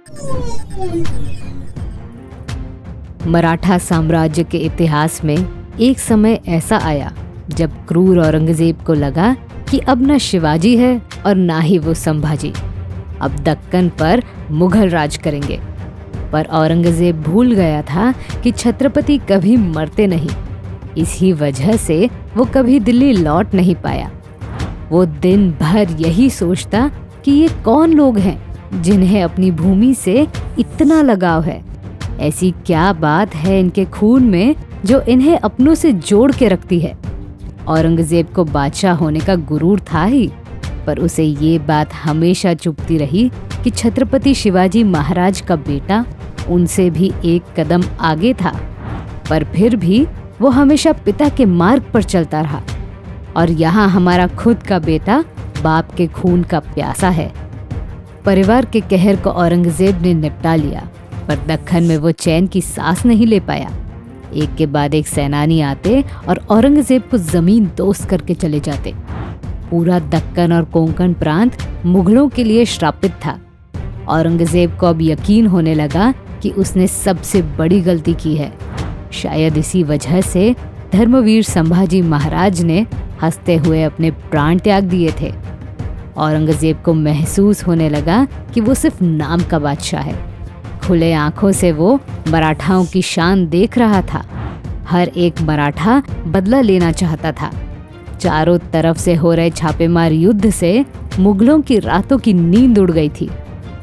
मराठा साम्राज्य के इतिहास में एक समय ऐसा आया जब क्रूर औरंगजेब को लगा कि अब न शिवाजी है और ना ही वो संभाजी, अब दक्कन पर मुगल राज करेंगे। पर औरंगजेब भूल गया था कि छत्रपति कभी मरते नहीं। इसी वजह से वो कभी दिल्ली लौट नहीं पाया। वो दिन भर यही सोचता कि ये कौन लोग हैं जिन्हें अपनी भूमि से इतना लगाव है। ऐसी क्या बात है इनके खून में जो इन्हें अपनों से जोड़ के रखती है। औरंगजेब को बादशाह होने का गुरूर था ही, पर उसे ये बात हमेशा चुभती रही कि छत्रपति शिवाजी महाराज का बेटा उनसे भी एक कदम आगे था। पर फिर भी वो हमेशा पिता के मार्ग पर चलता रहा। और यहाँ हमारा खुद का बेटा बाप के खून का प्यासा है। परिवार के कहर को औरंगजेब ने निपटा लिया, पर दक्कन में वो चैन की सांस नहीं ले पाया। एक के बाद एक सेनानी आते और औरंगजेब को जमीन दोस्त करके चले जाते। पूरा दक्कन और कोंकण प्रांत मुगलों के लिए श्रापित था। औरंगजेब को अब यकीन होने लगा कि उसने सबसे बड़ी गलती की है। शायद इसी वजह से धर्मवीर संभाजी महाराज ने हंसते हुए अपने प्राण त्याग दिए थे। औरंगजेब को महसूस होने लगा कि वो सिर्फ नाम का बादशाह है। खुले आंखों से वो मराठाओं की शान देख रहा था। हर एक मराठा बदला लेना चाहता था। चारों तरफ से हो रहे छापेमार युद्ध से मुगलों की रातों की नींद उड़ गई थी।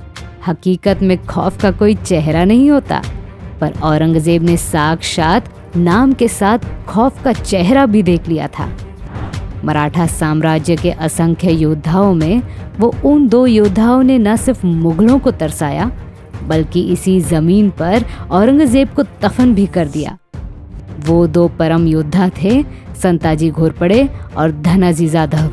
हकीकत में खौफ का कोई चेहरा नहीं होता, पर औरंगजेब ने साक्षात नाम के साथ खौफ का चेहरा भी देख लिया था। मराठा साम्राज्य के असंख्य योद्धाओं में वो उन दो योद्धाओं ने न सिर्फ मुगलों को तरसाया, बल्कि इसी जमीन पर औरंगजेब को दफन भी कर दिया। वो दो परम योद्धा थे संताजी घोरपड़े और धनाजी जाधव।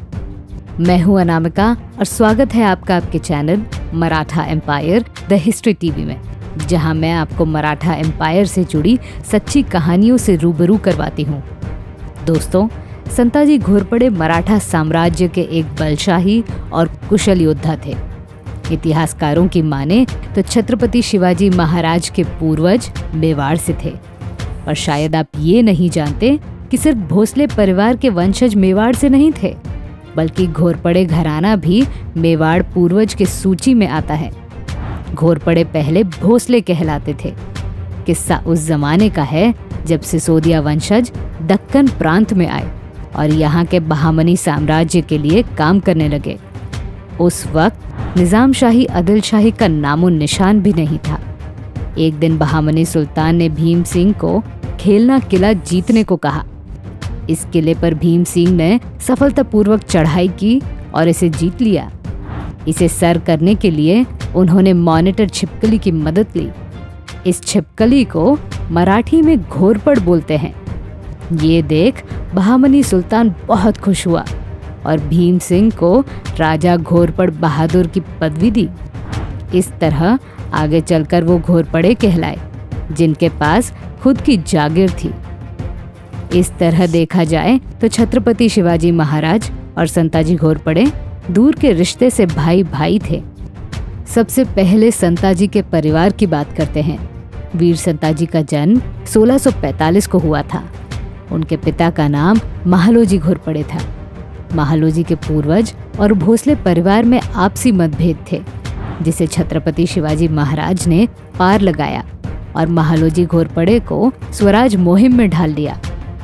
मैं हूं अनामिका और स्वागत है आपका आपके channel Maratha empire the history TV में, जहां मैं आपको मराठा एम्पायर से जुड़ी सच्ची कहानियों से रूबरू करवाती हूं। दोस्तों, संताजी घोरपड़े मराठा साम्राज्य के एक बलशाही और कुशल योद्धा थे। इतिहासकारों की माने तो छत्रपति शिवाजी महाराज के पूर्वज मेवाड़ से थे। पर शायद आप ये नहीं जानते कि सिर्फ भोसले परिवार के वंशज मेवाड़ से नहीं थे, बल्कि घोरपड़े घराना भी मेवाड़ पूर्वज के सूची में आता है। घोरपड़े पहले भोसले कहलाते थे। किस्सा उस जमाने का है जब सिसोदिया वंशज दक्कन प्रांत में आए और यहाँ के बहामनी साम्राज्य के लिए काम करने लगे। उस वक्त निजाम शाही आदिल शाही का नामो निशान भी नहीं था। एक दिन बहामनी सुल्तान ने भीम सिंह को खेलना किला जीतने को कहा। इस किले पर भीम सिंह ने सफलतापूर्वक चढ़ाई की और इसे जीत लिया। इसे सर करने के लिए उन्होंने मॉनिटर छिपकली की मदद ली। इस छिपकली को मराठी में घोरपड़ बोलते हैं। ये देख बहामनी सुल्तान बहुत खुश हुआ और भीम सिंह को राजा घोरपड़ बहादुर की पदवी दी। इस तरह आगे चलकर वो घोरपड़े कहलाए, जिनके पास खुद की जागीर थी। इस तरह देखा जाए तो छत्रपति शिवाजी महाराज और संताजी घोरपड़े दूर के रिश्ते से भाई भाई थे। सबसे पहले संताजी के परिवार की बात करते हैं। वीर संताजी का जन्म 1645 को हुआ था। उनके पिता का नाम महालोजी घोरपड़े था। महालोजी के पूर्वज और भोसले परिवार में आपसी मतभेद थे, जिसे छत्रपति शिवाजी महाराज ने पार लगाया और महालोजी घोरपड़े को स्वराज मुहिम में ढाल दिया।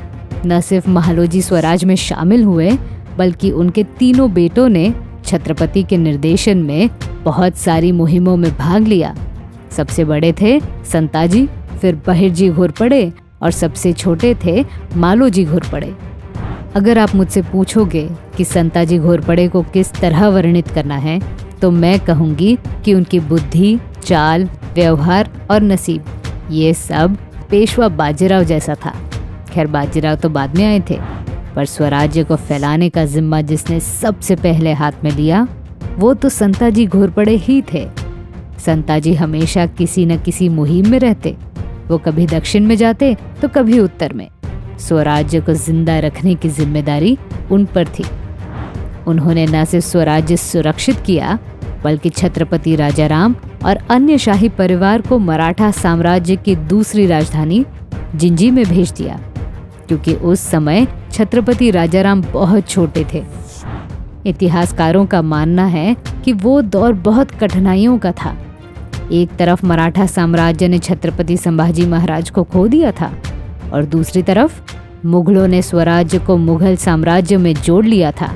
न सिर्फ महालोजी स्वराज में शामिल हुए, बल्कि उनके तीनों बेटों ने छत्रपति के निर्देशन में बहुत सारी मुहिमों में भाग लिया। सबसे बड़े थे संताजी, फिर बहिरजी घोरपड़े और सबसे छोटे थे मालोजी घोरपड़े। अगर आप मुझसे पूछोगे कि संताजी घोरपड़े को किस तरह वर्णित करना है, तो मैं कहूँगी कि उनकी बुद्धि, चाल, व्यवहार और नसीब, ये सब पेशवा बाजीराव जैसा था। खैर, बाजीराव तो बाद में आए थे, पर स्वराज्य को फैलाने का जिम्मा जिसने सबसे पहले हाथ में लिया, वो तो संताजी घोरपड़े ही थे। संताजी हमेशा किसी न किसी मुहिम में रहते। वो कभी दक्षिण में जाते तो कभी उत्तर में। स्वराज्य को जिंदा रखने की जिम्मेदारी उन पर थी। उन्होंने न सिर्फ स्वराज्य सुरक्षित किया, बल्कि छत्रपति राजाराम और अन्य शाही परिवार को मराठा साम्राज्य की दूसरी राजधानी जिंजी में भेज दिया, क्योंकि उस समय छत्रपति राजाराम बहुत छोटे थे। इतिहासकारों का मानना है कि वो दौर बहुत कठिनाइयों का था। एक तरफ मराठा साम्राज्य ने छत्रपति संभाजी महाराज को खो दिया था और दूसरी तरफ मुगलों ने स्वराज्य को मुगल साम्राज्य में जोड़ लिया था।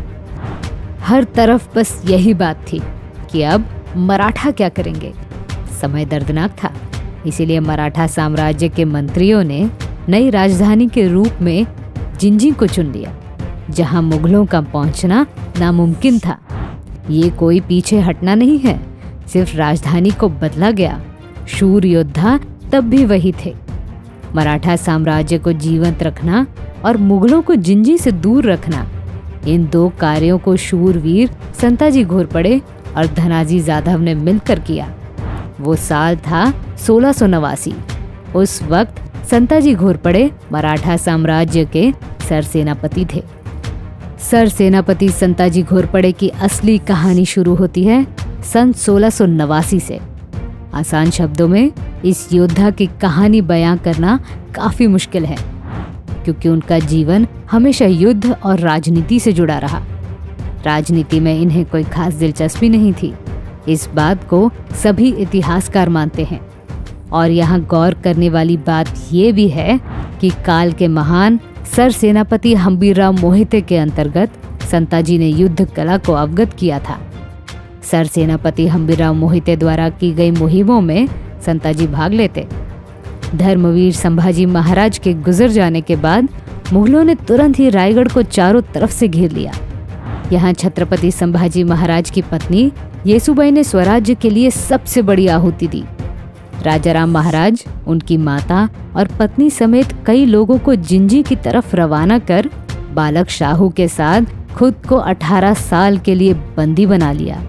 हर तरफ बस यही बात थी कि अब मराठा क्या करेंगे। समय दर्दनाक था, इसीलिए मराठा साम्राज्य के मंत्रियों ने नई राजधानी के रूप में जिंजी को चुन लिया, जहां मुगलों का पहुंचना नामुमकिन था। ये कोई पीछे हटना नहीं है, सिर्फ राजधानी को बदला गया। शूर योद्धा तब भी वही थे। मराठा साम्राज्य को जीवंत रखना और मुगलों को जिंजी से दूर रखना, इन दो कार्यों को शूरवीर संताजी घोरपड़े और धनाजी जाधव ने मिलकर किया। वो साल था 1689। उस वक्त संताजी घोरपड़े मराठा साम्राज्य के सरसेनापति थे। सरसेनापति संताजी घोरपड़े की असली कहानी शुरू होती है सन 1689 से। आसान शब्दों में इस योद्धा की कहानी बयां करना काफी मुश्किल है, क्योंकि उनका जीवन हमेशा युद्ध और राजनीति से जुड़ा रहा। राजनीति में इन्हें कोई खास दिलचस्पी नहीं थी, इस बात को सभी इतिहासकार मानते हैं। और यहाँ गौर करने वाली बात ये भी है कि काल के महान सरसेनापति हम्बीरराव मोहिते के अंतर्गत संताजी ने युद्ध कला को अवगत किया था। सरसेनापति हम्बीरराव मोहिते द्वारा की गई मुहिमों में संताजी भाग लेते। धर्मवीर संभाजी महाराज के गुजर जाने के बाद मुगलों ने तुरंत ही रायगढ़ को चारों तरफ से घेर लिया। यहाँ छत्रपति संभाजी महाराज की पत्नी येसुबाई ने स्वराज्य के लिए सबसे बड़ी आहुति दी। राजाराम महाराज, उनकी माता और पत्नी समेत कई लोगों को जिंजी की तरफ रवाना कर बालक शाहू के साथ खुद को 18 साल के लिए बंदी बना लिया।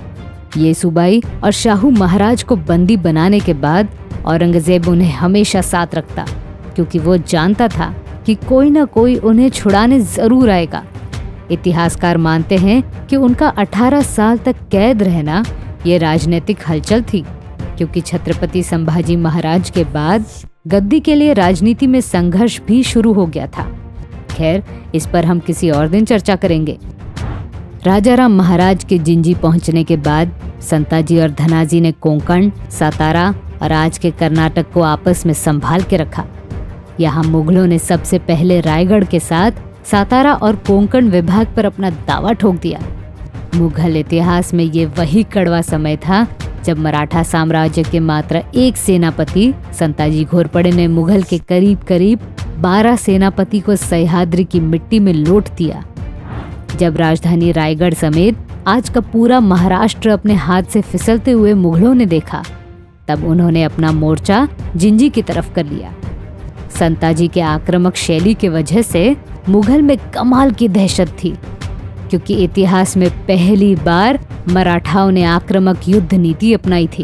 येसुबाई और शाहू महाराज को बंदी बनाने के बाद औरंगजेब उन्हें हमेशा साथ रखता, क्योंकि वो जानता था कि कोई ना कोई उन्हें छुड़ाने जरूर आएगा। इतिहासकार मानते हैं कि उनका 18 साल तक कैद रहना ये राजनीतिक हलचल थी, क्योंकि छत्रपति संभाजी महाराज के बाद गद्दी के लिए राजनीति में संघर्ष भी शुरू हो गया था। खैर, इस पर हम किसी और दिन चर्चा करेंगे। राजाराम महाराज के जिंजी पहुंचने के बाद संताजी और धनाजी ने कोंकण, सातारा और आज के कर्नाटक को आपस में संभाल के रखा। यहाँ मुगलों ने सबसे पहले रायगढ़ के साथ सातारा और कोंकण विभाग पर अपना दावा ठोक दिया। मुगल इतिहास में ये वही कड़वा समय था जब मराठा साम्राज्य के मात्र एक सेनापति संताजी घोरपड़े ने मुगल के करीब करीब 12 सेनापति को सह्याद्री की मिट्टी में लौट दिया। जब राजधानी रायगढ़ समेत आज का पूरा महाराष्ट्र अपने हाथ से फिसलते हुए मुगलों ने देखा, तब उन्होंने अपना मोर्चा जिंजी की तरफ कर लिया। संताजी के आक्रामक शैली की वजह से मुगल में कमाल की दहशत थी, क्योंकि इतिहास में पहली बार मराठाओं ने आक्रामक युद्ध नीति अपनाई थी।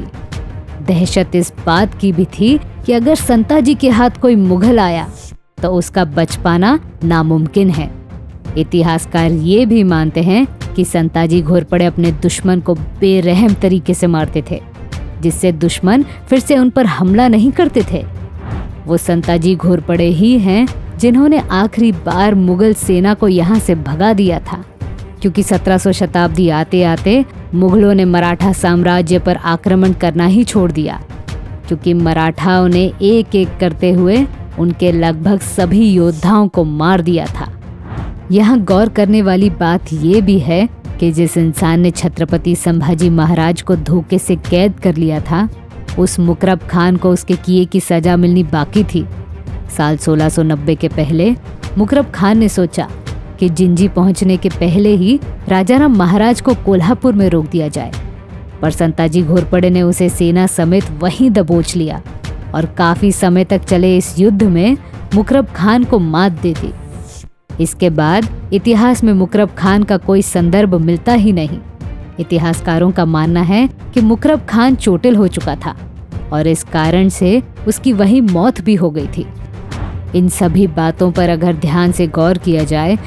दहशत इस बात की भी थी कि अगर संताजी के हाथ कोई मुगल आया तो उसका बच पाना नामुमकिन है। इतिहासकार ये भी मानते हैं कि संताजी घोरपड़े अपने दुश्मन को बेरहम तरीके से मारते थे, जिससे दुश्मन फिर से उन पर हमला नहीं करते थे। वो संताजी घोरपड़े ही हैं जिन्होंने आखिरी बार मुगल सेना को यहाँ से भगा दिया था, क्योंकि 1700 शताब्दी आते आते मुगलों ने मराठा साम्राज्य पर आक्रमण करना ही छोड़ दिया, क्योंकि मराठाओं ने एक एक करते हुए उनके लगभग सभी योद्धाओं को मार दिया था। यहाँ गौर करने वाली बात ये भी है कि जिस इंसान ने छत्रपति संभाजी महाराज को धोखे से कैद कर लिया था, उस मुकरब खान को उसके किए की सजा मिलनी बाकी थी। साल 1690 के पहले मुकरब खान ने सोचा कि जिंजी पहुंचने के पहले ही राजाराम महाराज को कोल्हापुर में रोक दिया जाए, पर संताजी घोरपड़े ने उसे सेना समेत वहीं दबोच लिया और काफी समय तक चले इस युद्ध में मुकरब खान को मात दे दी। इसके बाद इतिहास में मुकरब खान का कोई संदर्भ मिलता ही नहीं। इतिहासकारों का मानना है कि मुकरब खान चोटिल हो चुका था और इस कारण से उसकी वहीं मौत भी हो गई थी। इन सभी बातों पर अगर ध्यान से गौर किया जाए तो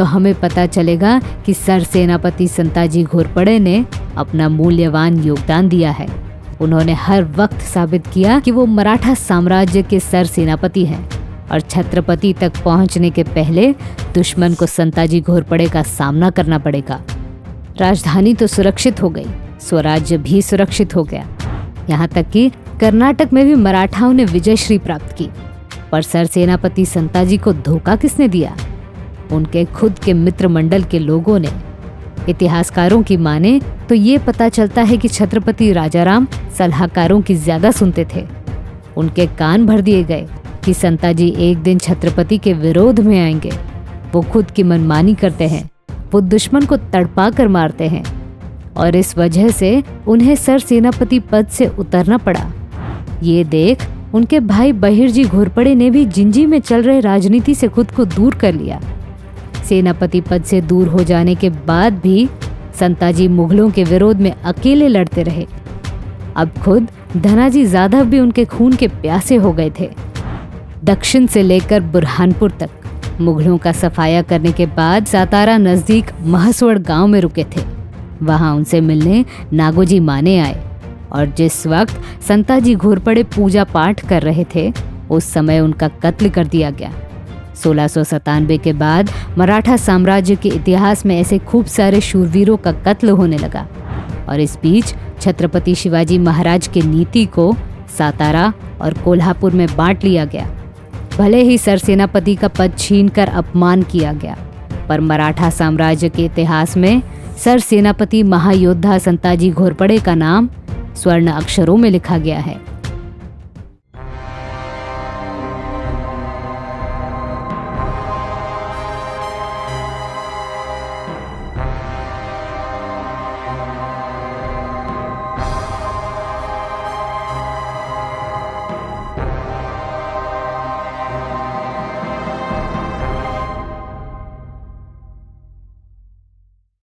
तो हमें पता चलेगा कि सर सेनापति संताजी घोरपड़े ने अपना मूल्यवान योगदान दिया है। उन्होंने हर वक्त साबित किया कि वो मराठा साम्राज्य के सर सेनापति हैं और छत्रपति तक पहुंचने के पहले दुश्मन को संताजी घोरपड़े का सामना करना पड़ेगा। राजधानी तो सुरक्षित हो गई, स्वराज्य भी सुरक्षित हो गया। यहाँ तक कि कर्नाटक में भी मराठाओं ने विजयश्री प्राप्त की। पर सर सेनापति संताजी को धोखा किसने दिया? उनके खुद के मित्र मंडल के लोगों ने। इतिहासकारों की माने तो ये पता चलता है कि छत्रपति राजाराम सलाहकारों की ज्यादा सुनते थे। उनके कान भर दिए गए कि संताजी एक दिन छत्रपति के विरोध में आएंगे। वो खुद की मनमानी करते हैं, वो दुश्मन को तड़पा कर मारते हैं और इस वजह से उन्हें सर सेनापति पद से उतरना पड़ा। ये देख उनके भाई बहिर्जी घोरपड़े ने भी जिंजी में चल रहे राजनीति से खुद को दूर कर लिया। सेनापति पद से दूर हो जाने के बाद भी संताजी मुगलों के विरोध में अकेले लड़ते रहे। अब खुद धनाजी जाधव भी उनके खून के प्यासे हो गए थे। दक्षिण से लेकर बुरहानपुर तक मुगलों का सफाया करने के बाद सातारा नजदीक महसवड़ गांव में रुके थे। वहां उनसे मिलने नागोजी माने आए और जिस वक्त संताजी घोरपड़े पूजा पाठ कर रहे थे उस समय उनका कत्ल कर दिया गया। 1697 के बाद मराठा साम्राज्य के इतिहास में ऐसे खूब सारे शूरवीरों का कत्ल होने लगा और इस बीच छत्रपति शिवाजी महाराज की नीति को सातारा और कोल्हापुर में बांट लिया गया। भले ही सर सेनापति का पद छीनकर अपमान किया गया, पर मराठा साम्राज्य के इतिहास में सर सेनापति महायोद्धा संताजी घोरपड़े का नाम स्वर्ण अक्षरों में लिखा गया है।